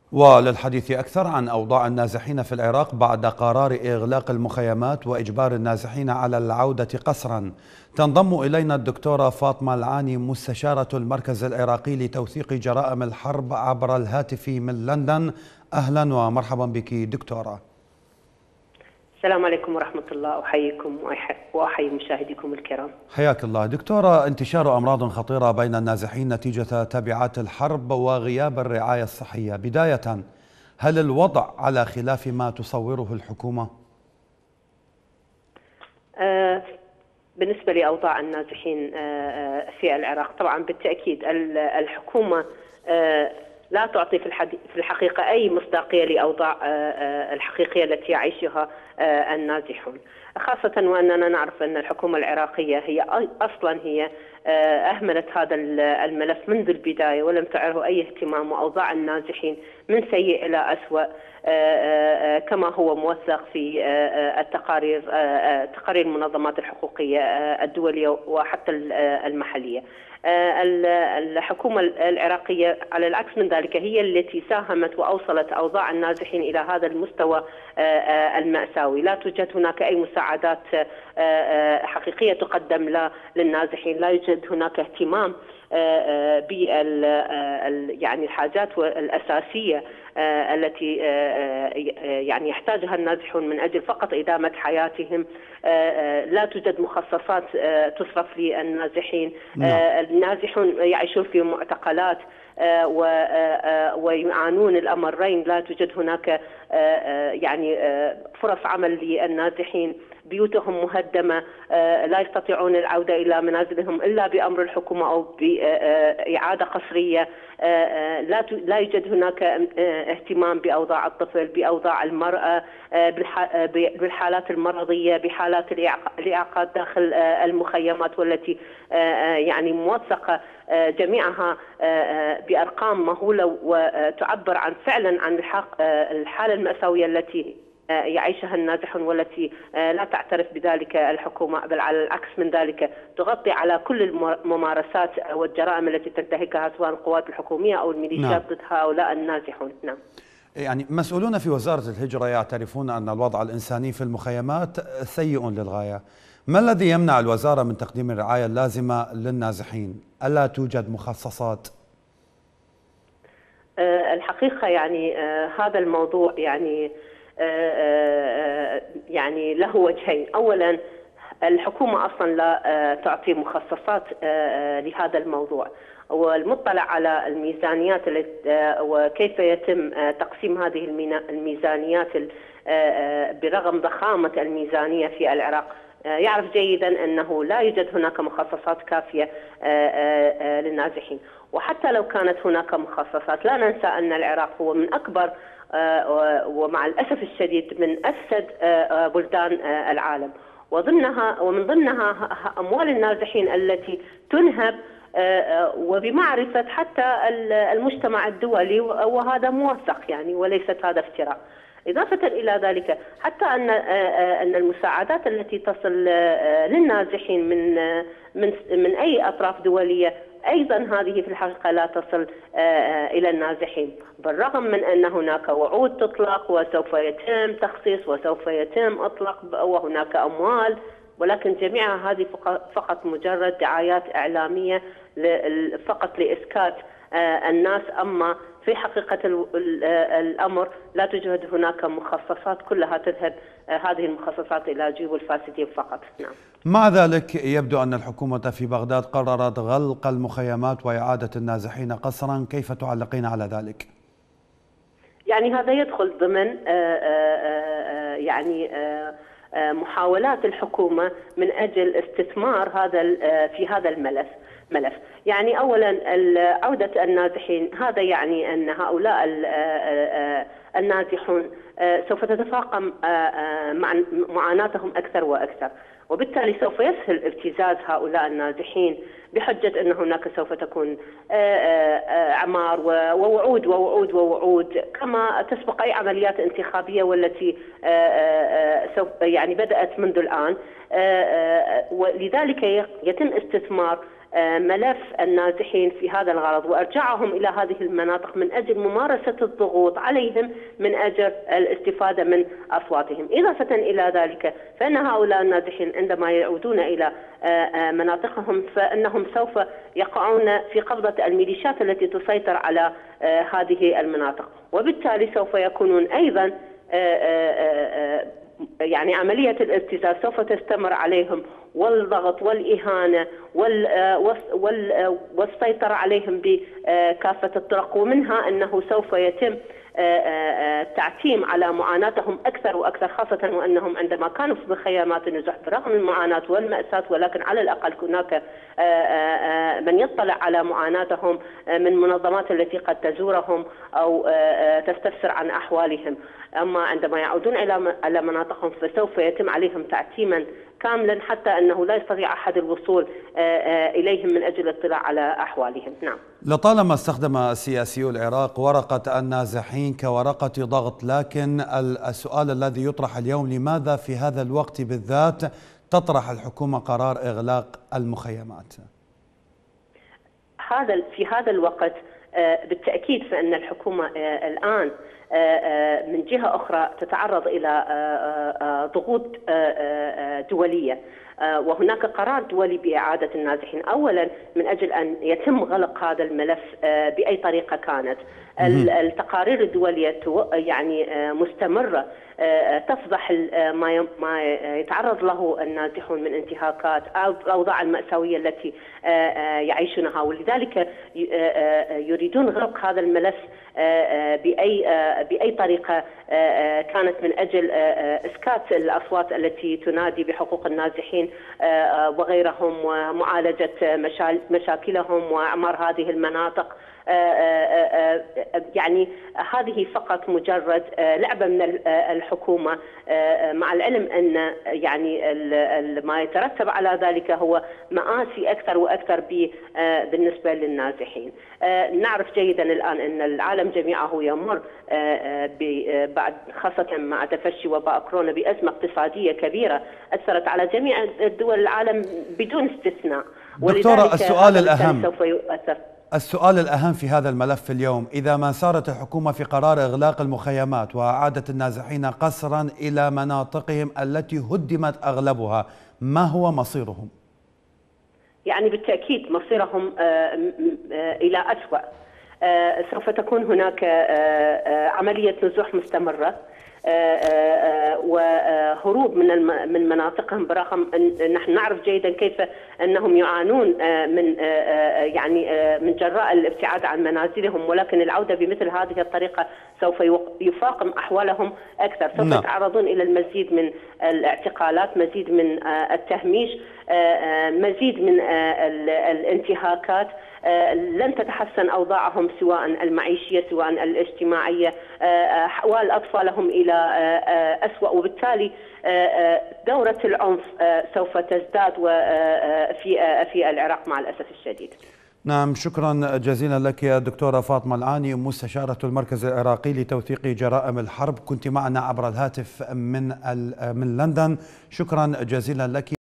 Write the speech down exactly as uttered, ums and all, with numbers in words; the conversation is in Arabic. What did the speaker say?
وللحديث أكثر عن أوضاع النازحين في العراق بعد قرار إغلاق المخيمات وإجبار النازحين على العودة قسرا، تنضم إلينا الدكتورة فاطمة العاني مستشارة المركز العراقي لتوثيق جرائم الحرب عبر الهاتف من لندن. أهلا ومرحبا بك دكتورة. السلام عليكم ورحمة الله، أحييكم وأحيي مشاهديكم الكرام. حياك الله دكتورة. انتشار أمراض خطيرة بين النازحين نتيجة تبعات الحرب وغياب الرعاية الصحية، بداية هل الوضع على خلاف ما تصوره الحكومة؟ آه بالنسبة لأوضاع النازحين آه في العراق، طبعا بالتأكيد الحكومة آه لا تعطي في الحقيقة أي مصداقية لأوضاع الحقيقية التي يعيشها النازحون، خاصة وأننا نعرف أن الحكومة العراقية هي أصلا هي أهملت هذا الملف منذ البداية ولم تعره أي اهتمام، وأوضاع النازحين من سيء إلى أسوأ كما هو موثق في التقارير تقارير المنظمات الحقوقية الدولية وحتى المحلية. الحكومة العراقية على العكس من ذلك هي التي ساهمت وأوصلت أوضاع النازحين إلى هذا المستوى المأساوي. لا توجد هناك أي مساعدات حقيقية تقدم للنازحين، لا يوجد هناك اهتمام بال يعني الحاجات الأساسية التي يعني يحتاجها النازحون من أجل فقط إدامة حياتهم. لا توجد مخصصات تصرف للنازحين. النازحون يعيشون في معتقلات ويعانون الأمرين، لا توجد هناك يعني فرص عمل للنازحين، بيوتهم مهدمة، لا يستطيعون العودة إلى منازلهم إلا بأمر الحكومة أو بإعادة قسرية. لا لا يوجد هناك اهتمام بأوضاع الطفل، بأوضاع المرأة، بالحالات المرضية، بحالات الإعاقات داخل المخيمات والتي يعني موثقة جميعها بأرقام مهولة وتعبر عن فعلا عن الحالة المأساوية التي يعيشها النازحون والتي لا تعترف بذلك الحكومة، بل على العكس من ذلك تغطي على كل الممارسات والجرائم التي تنتهكها سواء القوات الحكومية أو الميليشيات ضد هؤلاء النازحون. نعم. يعني مسؤولون في وزارة الهجرة يعترفون أن الوضع الإنساني في المخيمات سيء للغاية، ما الذي يمنع الوزارة من تقديم الرعاية اللازمة للنازحين؟ ألا توجد مخصصات؟ الحقيقة يعني هذا الموضوع يعني يعني له وجهين. أولا الحكومة أصلا لا تعطي مخصصات لهذا الموضوع، والمطلع على الميزانيات وكيف يتم تقسيم هذه الميزانيات برغم ضخامة الميزانية في العراق يعرف جيدا أنه لا يوجد هناك مخصصات كافية للنازحين. وحتى لو كانت هناك مخصصات لا ننسى أن العراق هو من أكبر ومع الأسف الشديد من أفسد بلدان العالم، وضمنها ومن ضمنها أموال النازحين التي تنهب وبمعرفة حتى المجتمع الدولي، وهذا موثق يعني وليست هذا افتراء. إضافة إلى ذلك حتى أن أن المساعدات التي تصل للنازحين من من من أي أطراف دولية أيضا هذه في الحقيقة لا تصل إلى النازحين، بالرغم من أن هناك وعود تطلق وسوف يتم تخصيص وسوف يتم إطلاق وهناك أموال، ولكن جميعها هذه فقط مجرد دعايات إعلامية فقط لإسكات الناس. أما في حقيقة الأمر لا توجد هناك مخصصات، كلها تذهب هذه المخصصات إلى جيوب الفاسدين فقط. نعم. مع ذلك يبدو أن الحكومة في بغداد قررت غلق المخيمات وإعادة النازحين قسرا، كيف تعلقين على ذلك؟ يعني هذا يدخل ضمن يعني محاولات الحكومة من أجل استثمار هذا في هذا الملف ملف يعني أولا عودة النازحين، هذا يعني أن هؤلاء النازحون سوف تتفاقم معاناتهم أكثر وأكثر، وبالتالي سوف يسهل ابتزاز هؤلاء النازحين بحجة أن هناك سوف تكون أعمار ووعود ووعود ووعود كما تسبق أي عمليات انتخابية والتي سوف يعني بدأت منذ الآن. ولذلك يتم استثمار ملف النازحين في هذا الغرض وإرجاعهم إلى هذه المناطق من أجل ممارسة الضغوط عليهم من أجل الاستفادة من أصواتهم. إضافة إلى ذلك فإن هؤلاء النازحين عندما يعودون إلى مناطقهم فإنهم سوف يقعون في قبضة الميليشيات التي تسيطر على هذه المناطق، وبالتالي سوف يكونون أيضا يعني عملية الابتزاز سوف تستمر عليهم، والضغط والإهانة والسيطرة عليهم بكافة الطرق، ومنها أنه سوف يتم تعتيم على معاناتهم أكثر وأكثر، خاصة وأنهم عندما كانوا في خيامات النزوح برغم المعاناة والمأساة ولكن على الأقل هناك من يطلع على معاناتهم من منظمات التي قد تزورهم أو تستفسر عن أحوالهم. أما عندما يعودون إلى مناطقهم فسوف يتم عليهم تعتيما كاملا حتى أنه لا يستطيع أحد الوصول إليهم من أجل الاطلاع على أحوالهم. نعم. لطالما استخدم سياسيو العراق ورقة النازحين كورقة ضغط، لكن السؤال الذي يطرح اليوم: لماذا في هذا الوقت بالذات تطرح الحكومة قرار إغلاق المخيمات؟ هذا في هذا الوقت بالتأكيد فإن الحكومة الآن من جهة أخرى تتعرض إلى ضغوط دولية، وهناك قرار دولي بإعادة النازحين، أولا من أجل أن يتم غلق هذا الملف بأي طريقة كانت. التقارير الدولية يعني مستمرة تفضح ما يتعرض له النازحون من انتهاكات أو الأوضاع المأساوية التي يعيشونها، ولذلك يريدون غلق هذا الملف بأي بأي طريقة كانت من أجل إسكات الأصوات التي تنادي بحقوق النازحين وغيرهم ومعالجة مشاكلهم وإعمار هذه المناطق. يعني هذه فقط مجرد لعبة من الحكومة، مع العلم أن يعني ما يترتب على ذلك هو مآسي أكثر وأكثر بالنسبة للنازحين. نعرف جيدا الآن أن العالم جميعه يمر بعد خاصة مع تفشي وباء كورونا بأزمة اقتصادية كبيرة أثرت على جميع دول العالم بدون استثناء. دكتورة، السؤال الأهم سوف يؤثر السؤال الأهم في هذا الملف اليوم: إذا ما سارت الحكومة في قرار إغلاق المخيمات وإعادة النازحين قسرا إلى مناطقهم التي هدمت أغلبها، ما هو مصيرهم؟ يعني بالتأكيد مصيرهم إلى أسوأ. سوف تكون هناك عملية نزوح مستمرة وهروب من من مناطقهم، برغم ان نحن نعرف جيدا كيف انهم يعانون من يعني من جراء الابتعاد عن منازلهم، ولكن العوده بمثل هذه الطريقه سوف يفاقم احوالهم اكثر، سوف يتعرضون الى المزيد من الاعتقالات، مزيد من التهميش، مزيد من الانتهاكات. لن تتحسن أوضاعهم سواء المعيشية سواء الاجتماعية، أحوال أطفالهم إلى أسوأ، وبالتالي دورة العنف سوف تزداد في في العراق مع الأسف الشديد. نعم، شكرا جزيلا لك يا دكتورة فاطمة العاني، مستشارة المركز العراقي لتوثيق جرائم الحرب، كنت معنا عبر الهاتف من من لندن. شكرا جزيلا لك.